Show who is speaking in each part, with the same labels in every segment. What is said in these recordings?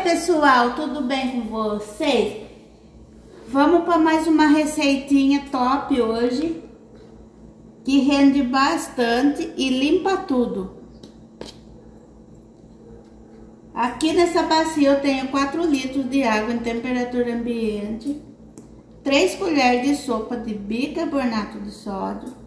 Speaker 1: pessoal, tudo bem com vocês? Vamos para mais uma receitinha top hoje, que rende bastante e limpa tudo. Aqui nessa bacia eu tenho 4 litros de água em temperatura ambiente, 3 colheres de sopa de bicarbonato de sódio,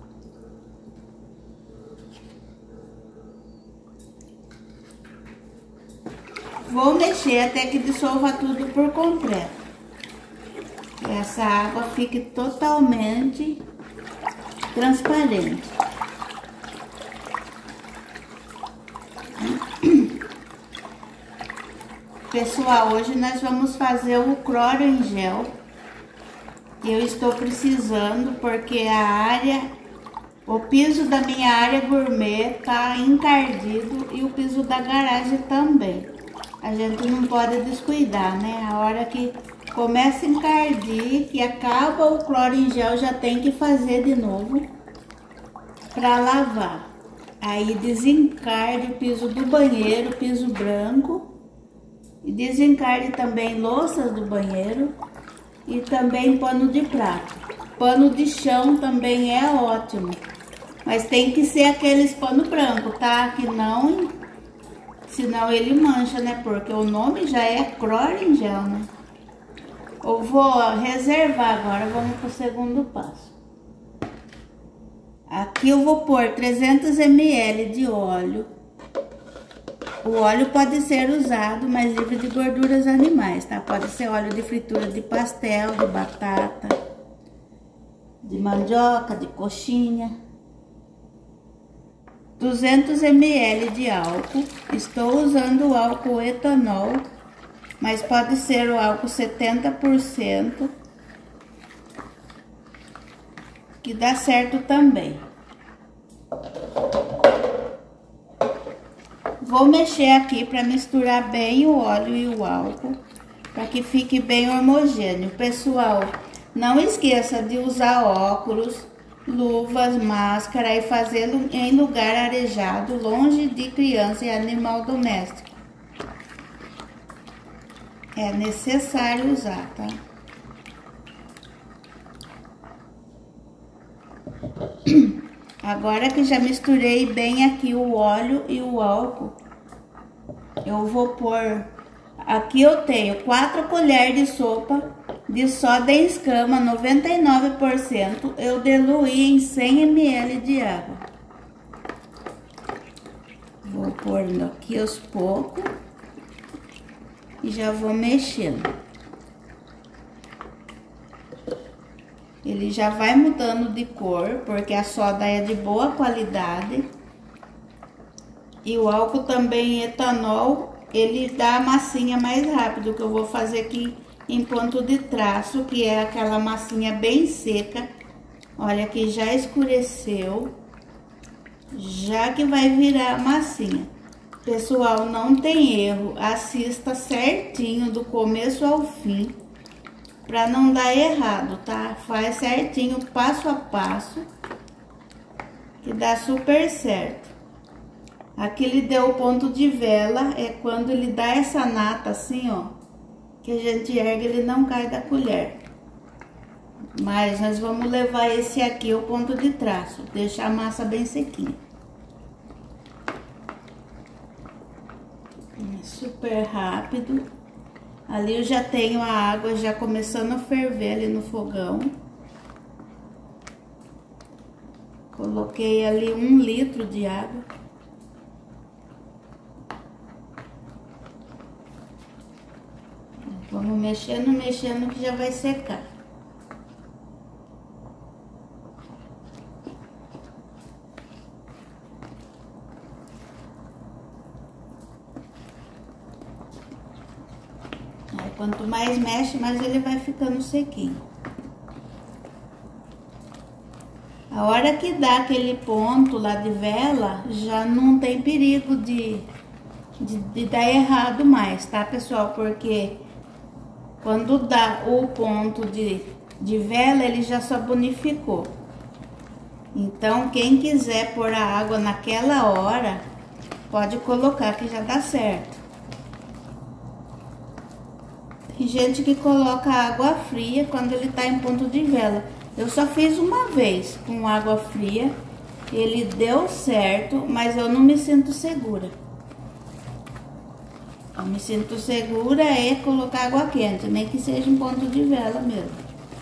Speaker 1: vou mexer até que dissolva tudo por completo. E essa água fique totalmente transparente. Pessoal, hoje nós vamos fazer o cloro em gel. Eu estou precisando porque o piso da minha área gourmet tá encardido e o piso da garagem também. A gente não pode descuidar, né? A hora que começa a encardir, que acaba o cloro em gel, já tem que fazer de novo para lavar. Aí desencarde o piso do banheiro, o piso branco, e desencarde também louças do banheiro e também pano de prato. Pano de chão também é ótimo, mas tem que ser aqueles pano branco, tá? Que não, senão ele mancha, né? Porque o nome já é cloro em gel, né? Eu vou reservar agora, vamos para o segundo passo. Aqui eu vou pôr 300 ml de óleo. O óleo pode ser usado, mas livre de gorduras animais, tá? Pode ser óleo de fritura de pastel, de batata, de mandioca, de coxinha. 200 ml de álcool. Estou usando o álcool etanol, mas pode ser o álcool 70%, que dá certo também. Vou mexer aqui para misturar bem o óleo e o álcool, para que fique bem homogêneo. Pessoal, não esqueça de usar óculos, luvas, máscara e fazê-lo em lugar arejado, longe de criança e animal doméstico. É necessário usar, tá? Agora que já misturei bem aqui o óleo e o álcool, eu vou pôr... Aqui eu tenho 4 colheres de sopa de soda em escama 99%. Eu diluí em 100 ml de água. Vou pôr aqui aos poucos e já vou mexendo. Ele já vai mudando de cor, porque a soda é de boa qualidade. E o álcool também, etanol, ele dá a massinha mais rápido, que eu vou fazer aqui em ponto de traço, que é aquela massinha bem seca. Olha que já escureceu, já que vai virar massinha. Pessoal, não tem erro, assista certinho do começo ao fim, para não dar errado, tá? Faz certinho, passo a passo, que dá super certo. Aqui ele deu o ponto de vela, é quando ele dá essa nata assim, ó, que a gente ergue, ele não cai da colher. Mas nós vamos levar esse aqui, o ponto de traço, deixar a massa bem sequinha. Super rápido. Ali eu já tenho a água já começando a ferver ali no fogão. Coloquei ali 1 litro de água. Vamos mexendo, mexendo que já vai secar. Quanto mais mexe, mais ele vai ficando sequinho. A hora que dá aquele ponto lá de vela, já não tem perigo de dar errado mais, tá, pessoal? Porque quando dá o ponto de vela, ele já sabonificou. Então, quem quiser pôr a água naquela hora, pode colocar que já dá certo. Tem gente que coloca água fria quando ele tá em ponto de vela. Eu só fiz uma vez com água fria. Ele deu certo, mas eu não me sinto segura. Eu me sinto segura é colocar água quente, nem que seja em ponto de vela mesmo.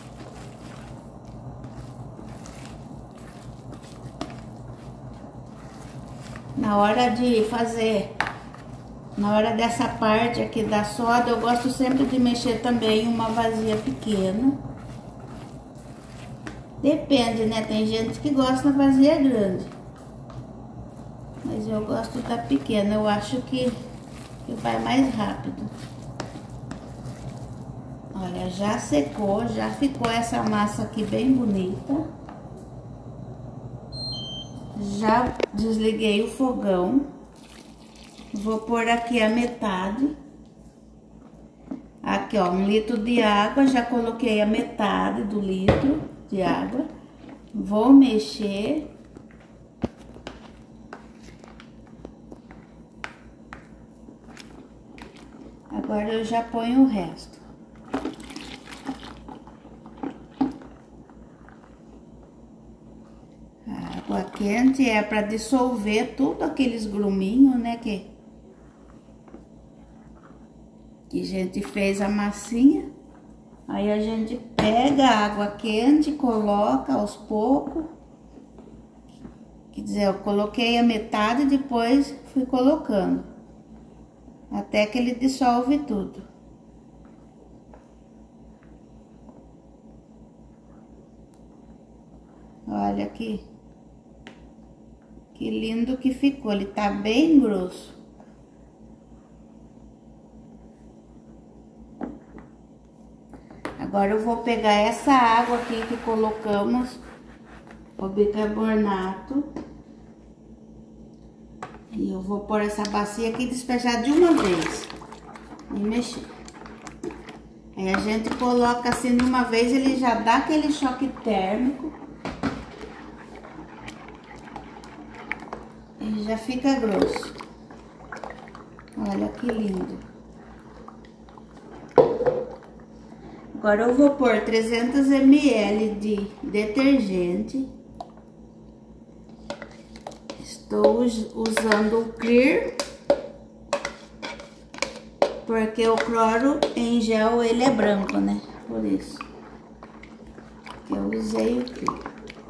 Speaker 1: Na hora de fazer, na hora dessa parte aqui da soda, eu gosto sempre de mexer também em uma vasilha pequena. Depende, né? Tem gente que gosta da vasilha grande. Mas eu gosto da pequena, eu acho que vai mais rápido. Olha, já secou, já ficou essa massa aqui bem bonita. Já desliguei o fogão. Vou pôr aqui a metade. Aqui, ó, 1 litro de água. Já coloquei a metade do litro de água. Vou mexer. Agora eu já ponho o resto. A água quente é para dissolver tudo aqueles gruminhos, né, que a gente fez a massinha. Aí a gente pega a água quente, coloca aos poucos. Quer dizer, eu coloquei a metade e depois fui colocando. Até que ele dissolve tudo. Olha aqui. Que lindo que ficou. Ele tá bem grosso. Agora eu vou pegar essa água aqui que colocamos, o bicarbonato. E eu vou pôr essa bacia aqui e despejar de uma vez. E mexer. Aí a gente coloca assim de uma vez, ele já dá aquele choque térmico. E já fica grosso. Olha que lindo. Agora eu vou pôr 300 ml de detergente. Estou usando o Clear, porque o cloro em gel ele é branco, né? Por isso que eu usei o Clear.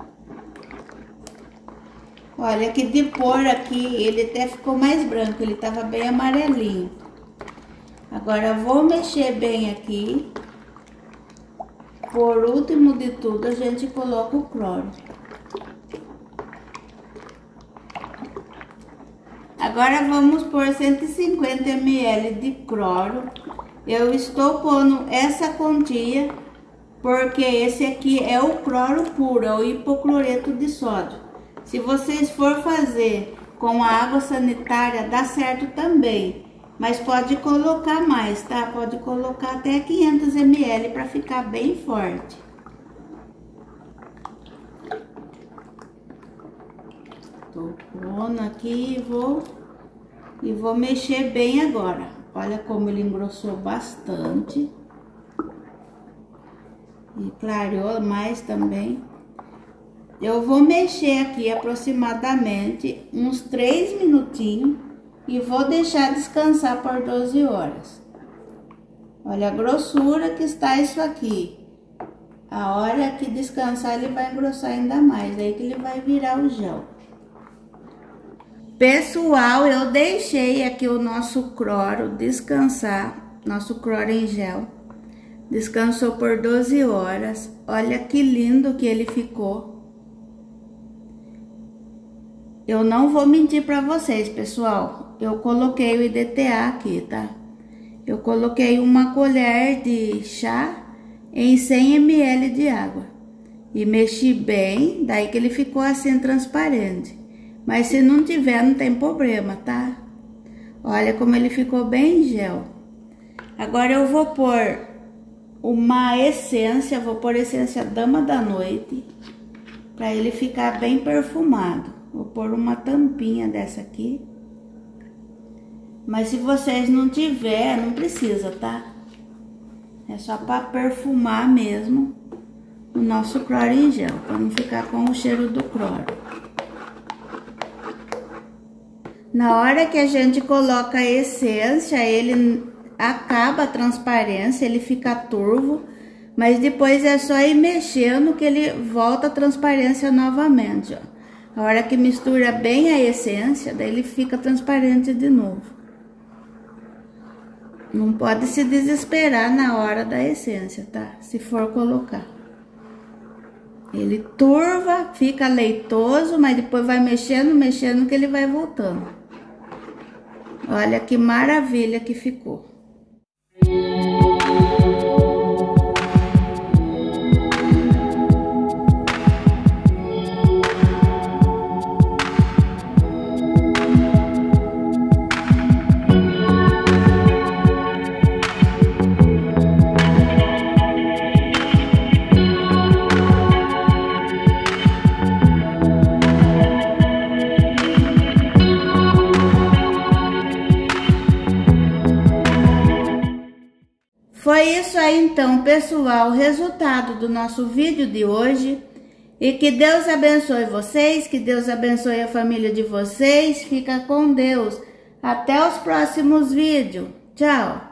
Speaker 1: Olha que de pôr aqui ele até ficou mais branco, ele tava bem amarelinho. Agora eu vou mexer bem aqui. Por último de tudo a gente coloca o cloro. Agora vamos pôr 150 ml de cloro. Eu estou pondo essa quantia porque esse aqui é o cloro puro, é o hipocloreto de sódio. Se vocês for fazer com a água sanitária, dá certo também. Mas pode colocar mais, tá? Pode colocar até 500 ml para ficar bem forte. Tô pondo aqui e vou mexer bem agora. Olha como ele engrossou bastante. E clareou mais também. Eu vou mexer aqui aproximadamente uns 3 minutinhos e vou deixar descansar por 12 horas. Olha a grossura que está isso aqui. A hora que descansar ele vai engrossar ainda mais, aí que ele vai virar o gel. Pessoal, eu deixei aqui o nosso cloro descansar, nosso cloro em gel. Descansou por 12 horas. Olha que lindo que ele ficou. Eu não vou mentir para vocês, pessoal. Eu coloquei o IDTA aqui, tá? Eu coloquei uma colher de chá em 100 ml de água. E mexi bem, daí que ele ficou assim transparente. Mas se não tiver, não tem problema, tá? Olha como ele ficou bem gel. Agora eu vou pôr uma essência, vou pôr essência Dama da Noite, para ele ficar bem perfumado. Vou pôr uma tampinha dessa aqui. Mas se vocês não tiver, não precisa, tá? É só para perfumar mesmo o nosso cloro em gel, para não ficar com o cheiro do cloro. Na hora que a gente coloca a essência, ele acaba a transparência, ele fica turvo, mas depois é só ir mexendo que ele volta a transparência novamente, ó. A hora que mistura bem a essência, daí ele fica transparente de novo. Não pode se desesperar na hora da essência, tá? Se for colocar. Ele turva, fica leitoso, mas depois vai mexendo, mexendo que ele vai voltando. Olha que maravilha que ficou. Foi isso aí então, pessoal, o resultado do nosso vídeo de hoje. E que Deus abençoe vocês, que Deus abençoe a família de vocês. Fica com Deus. Até os próximos vídeos. Tchau!